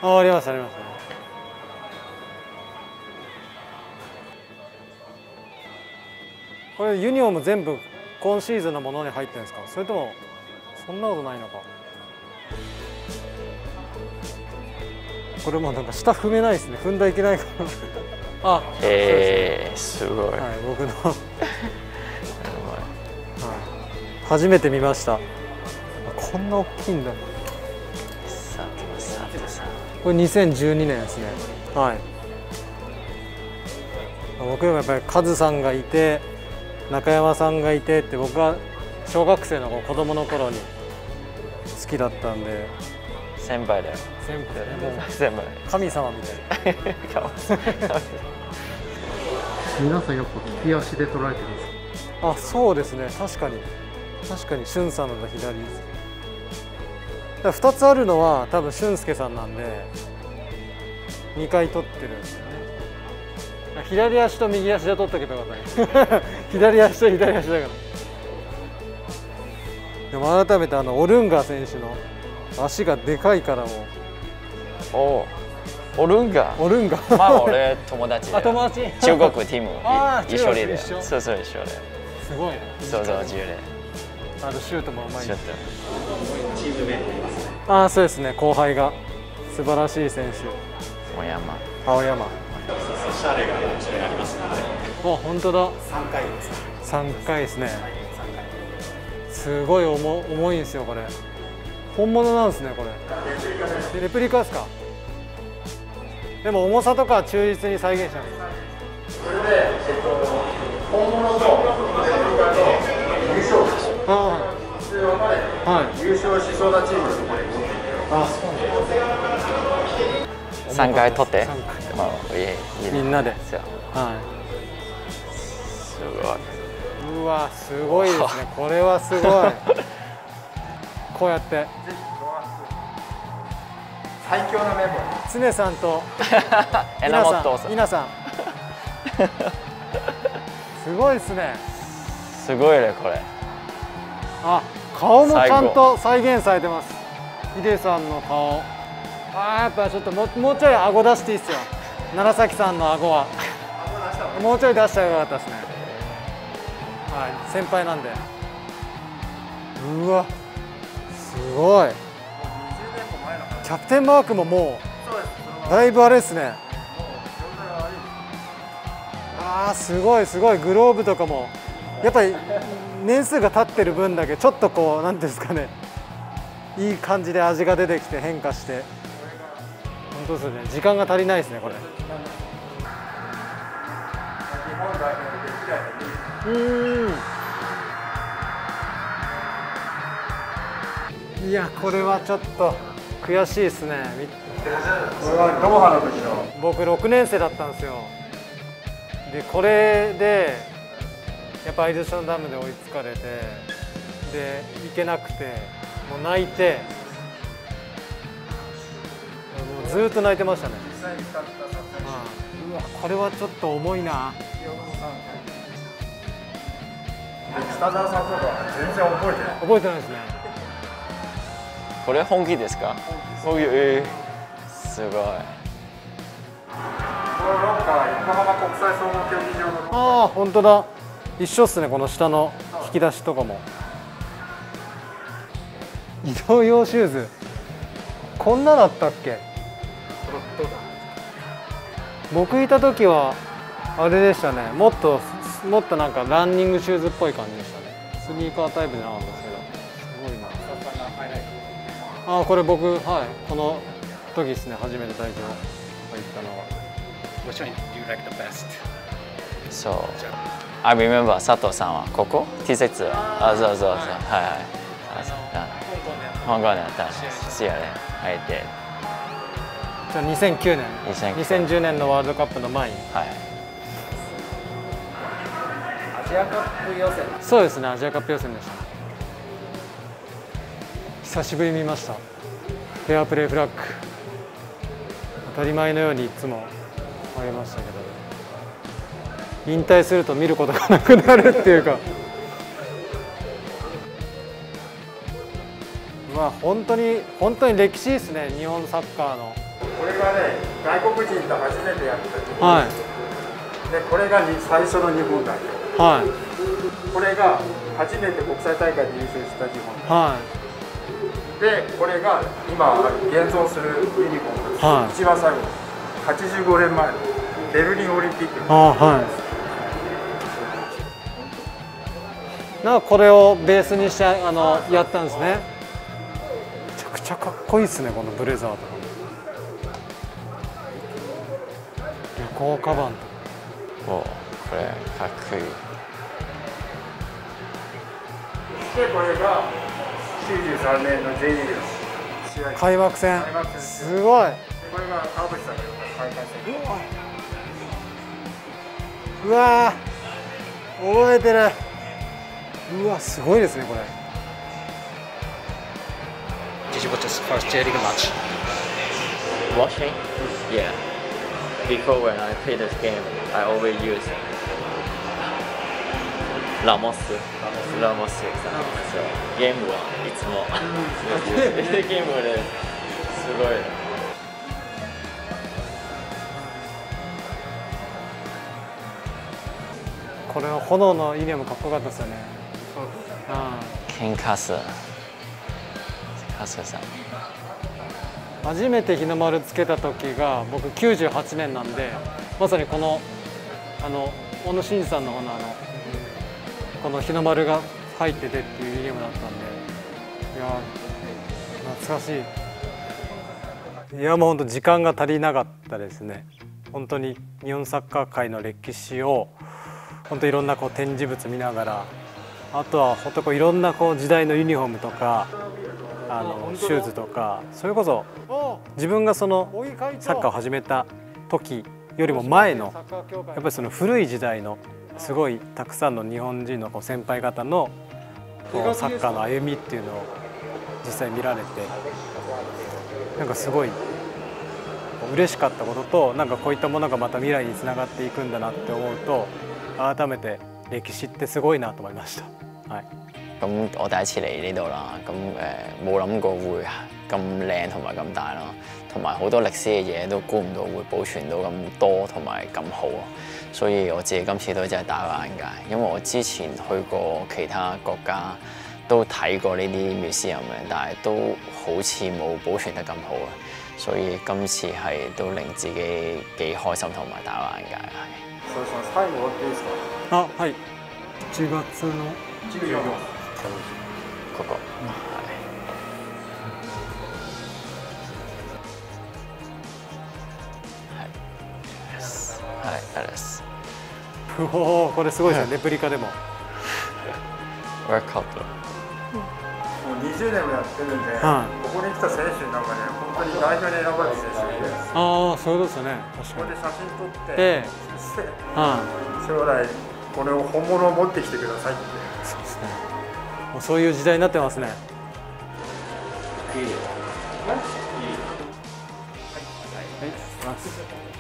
ありましたありました。これユニフォーム全部今シーズンのものに入ってるんですか？それともそんなことないのか。これもなんか下踏めないですね。踏んだらいけないからあ、 すごい、 はい、僕のはい、初めて見ました。こんな大きいんだ。これ2012年ですね。はい、僕でもやっぱりカズさんがいて中山さんがいてって、僕は小学生の子供の頃に好きだったんで。 先輩だよ。 先輩だね。もう先輩。 神様みたいな。皆さんやっぱ利き足で捉えてるんですか？あ、そうですね。確かに俊さんの左です。だ2つあるのは多分俊介さんなんで2回取ってるんですよね。左足と右足で取っとけばよかったね。左足と左足だから。でも改めてオルンガ選手の足がでかいからもう。オルンガ。まあ俺友達だよ。 友達。 中国チーム一緒で。 そうそう一緒で。すごいね。 そう一緒で。 シュートもうまい。 シュート。 チームメイトいますね。ああ、そうですね。後輩が素晴らしい選手。青山。シャレが一緒にありますので。あ、本当だ。3回です。3回ですね。すごい重いんですよこれ。本物なんですねこれ。レプリカですか。でも重さとかは忠実に再現したんです。これで本物とレプリカと優勝者。はい。優勝しそうなチームのところに持っていってよ。あ、そうなんです。 3回取って。 みんなで。はい。 すごい。 うわ、すごいですね。これはすごい。こうやって。最強のメンバー。常さんと稲さん。すごいですね。 すごいねこれ。 あ、顔もちゃんと再現されてます。ヒデさんの顔。やっぱちょっともうちょい顎出していいっすよ。楢崎さんの顎は。もうちょい出したらよかったですね。はい、先輩なんで。うわ、すごい。キャプテンマークももうだいぶあれですね。すごいグローブとかもやっぱり年数が経ってる分だけちょっとこうなんていうんですかね、いい感じで味が出てきて変化して、本当ですね。時間が足りないですねこれ。いや、これはちょっと悔しいですね。これはドーハの時の僕6年生だったんですよ。でこれでやっぱアイルシャンダムで追いつかれて、で行けなくてもう泣いて、もうずっと泣いてましたね。うわ、これはちょっと重いな。北澤さんとか全然覚えてないですね。 これ本気ですか？本気。すごい。 横浜国際総合競技場の。ああ、本当だ。一緒っすね。この下の引き出しとかも。移動用シューズ。こんなだったっけ？僕いた時はあれでしたね。もっとなんかランニングシューズっぽい感じでしたね。スニーカータイプじゃなかったですけど。すごいな。これ僕、はい、この時ですね。初めて代表入ったのは。Which one do you like the best? So, I remember 佐藤さんはここ T シャツ。そう。はいはい。香港でやったんです。やれ入って。 じゃあ2009年、2010年のワールドカップの前に。はい。アジアカップ予選。そうですね。アジアカップ予選でした。久しぶりに見ました。フェアプレーフラッグ。当たり前のようにいつもありましたけど、引退すると見ることがなくなるっていうか。本当に歴史ですね。日本サッカーの。 これがね、外国人と初めてやった日本、 はい、 でこれが最初の日本代表、 はい、 これが初めて国際大会で優勝した日本代表、 はい、 でこれが今現存するユニフォーム、 はい、 一番最後85年前のベルリンオリンピックの、はい、なんかこれをベースにしてやったんですね。めちゃくちゃかっこいいですね、このブレザーとか旅行カバンとか。 お、これかっこいい。 でこれが93年の J リーグの試合開幕戦、すごい。 これが川淵さんが開会戦。 うわー、覚えてる。うわ、すごいですねこれ。 Did you watch this first J League match? Watching? Yeah. Before when I play this game, I always use Ramos さん。そう。ゲームはいつもゲームですごい。 これは炎のユニフォームかっこよかったですよね。 ケンカスさん。 初めて日の丸つけた時が僕98年なんで、まさにこの小野伸二さんの方のこの日の丸が入っててっていうユニフォームだったんで、いや懐かしい。いやもう本当時間が足りなかったですね。本当に日本サッカー界の歴史を本当いろんな展示物見ながら、あとは本当いろんな時代のユニフォームとかシューズとか、それこそ自分がサッカーを始めた時よりも前のやっぱりその古い時代のすごいたくさんの日本人の先輩方のサッカーの歩みっていうのを実際見られて、なんかすごい嬉しかったことと、なんかこういったものがまた未来につながっていくんだなって思うと、改めて歴史ってすごいなと思いました。はい。 咁我第一次嚟呢度啦，咁冇諗過會咁靚同埋咁大咯，同埋好多歷史嘅嘢都估唔到會保存到咁多同埋咁好，所以我自己今次都真係大開眼界，因為我之前去過其他國家都睇過呢啲 museum嘅，但係都好似冇保存得咁好啊，所以今次係都令自己幾開心同埋大開眼界係。 そうします。最後でいいですか？ あ、はい。10月の 14。 ここ。はい、あれです。 おお、これすごいですね。レプリカでも。 ワークアウト。 もう20年もやってるんで、ここに来た選手なんかね、本当に代表に選ばれる選手で。ああ、そういうことですよね。 ここで写真撮って、将来これを本物を持ってきてくださいって。 そうですね。もうそういう時代になってますね。はい、はい、